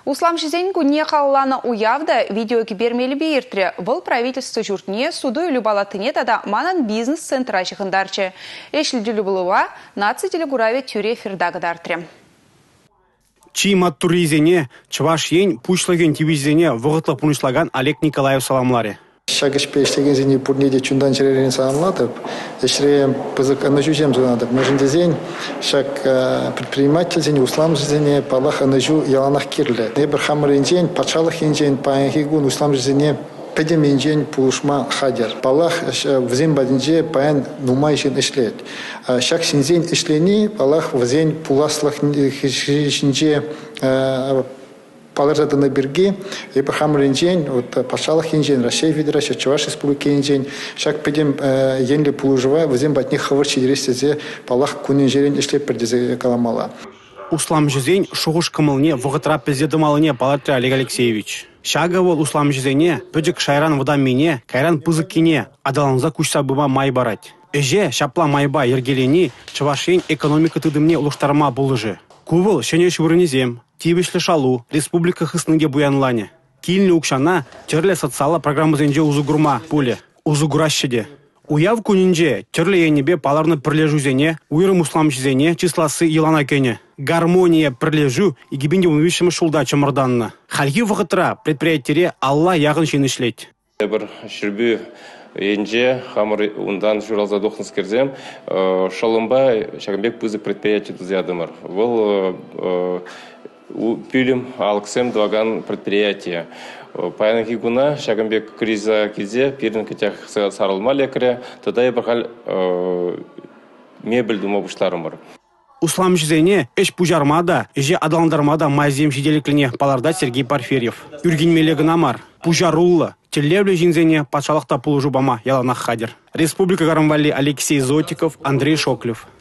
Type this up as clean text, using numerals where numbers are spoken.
Услам жизнь куне қалланы уявда видеоки бермелі бейіртірі. Бұл правительство жүртіне суду үлі балатыне тада манан бизнес-центра чықындарчы. Эшілділі бұлыва наци телегураве тюре фердагыдартыры. Чимат туризене, чываш ень пучлаген тивизене вғытлы пунышлаган Олег Николаев саламларе. Шагыш пештеген зене пурнеде чундан черерен саламлатып, эшре пызык анажу жем зунадып. Мажынды зень шаг предприниматель зене услам зене палах анажу яланах кирле. Небір хамыр инжен, пачалых инжен, паянхигун услам зене педем инжен пулушма хадер. Палах взем бадинже паян нумайшин ишлет. Шаг синзен ишлени, палах взен пуласлах хижинже Паларзада на береге, Ибрахам Ренджень, вот Пашалах Инжень, Россия Федерация, Чуваш Республики Инжень, шаг пойдем енли полужива, возем батних хаварчи дерестезе, Палах Кунинжерень ишлеп пердезе каламала. Услам жизнь шугуш кымылне вғытра піздедімалыне Палатри Олег Алексеевич. Шага ол услам жизне, пөдік шайран вдам мене, кайран пызыккене, адаланза күшса бұма май барать. Эже шапла майба ергелени, Чувашень экономика тыдымне улыштарма бұлыжы. Кувыл шенеш вырнезем. Тибешлі шалу, республика хыснынге буянлане. Килні укшана, терле социала программы зенже узугурма пуле, узугуращеде. Уяв кунинже, терле енебе паларны пірлежу зене, уйрым усламчызене, числасы елана кене. Гармония пірлежу, и гибенде унвишімі шулда чымырданна. Хальги вғытра предприятире Алла яғын шенішлет. Бір шүрбі енже, хамыр ундан журалза доқныз керзем, шалымба шагамбек пызы предприятие тұзядымыр. Бұл пилим алксем дваган предприятия. Паян хигуна шагамбек криза кизе пирин кетях сарылма лекре, тогда я бахал мебель думабуштарымыр. Услам жизне эш пужармада, эже адаландармада майзем шиделеклине паларда Сергей Порфирьев. Юрген мелегнамар, пужарулла, телевле жинзене пачалықта пулужу бама яланах хадер. Республика Гарамвали Алексей Зотиков, Андрей Шоклев.